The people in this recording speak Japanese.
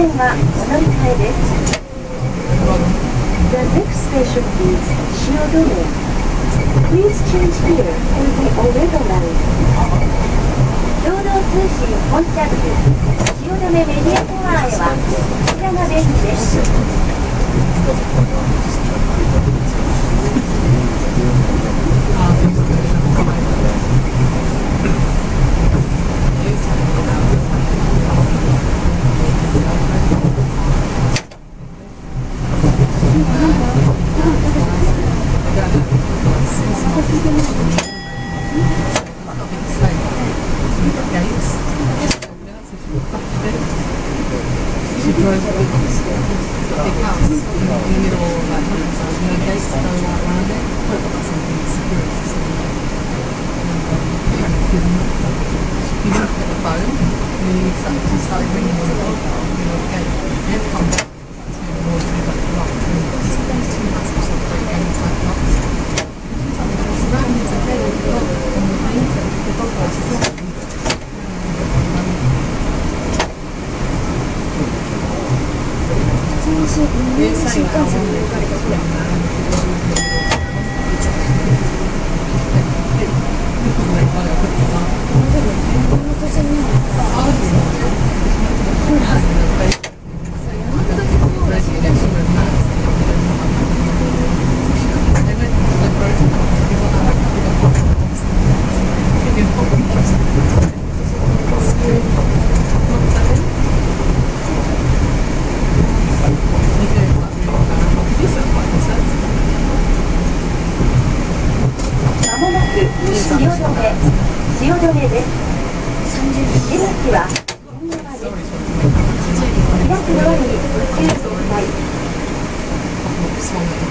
線はお乗り換えです。The next station is Shiodome. Please change here for the Oedo line. 共同通信本着汐留メディアタワーへはこちらが便利です。汐留です。出口は右側です。開くドアにご注意ください。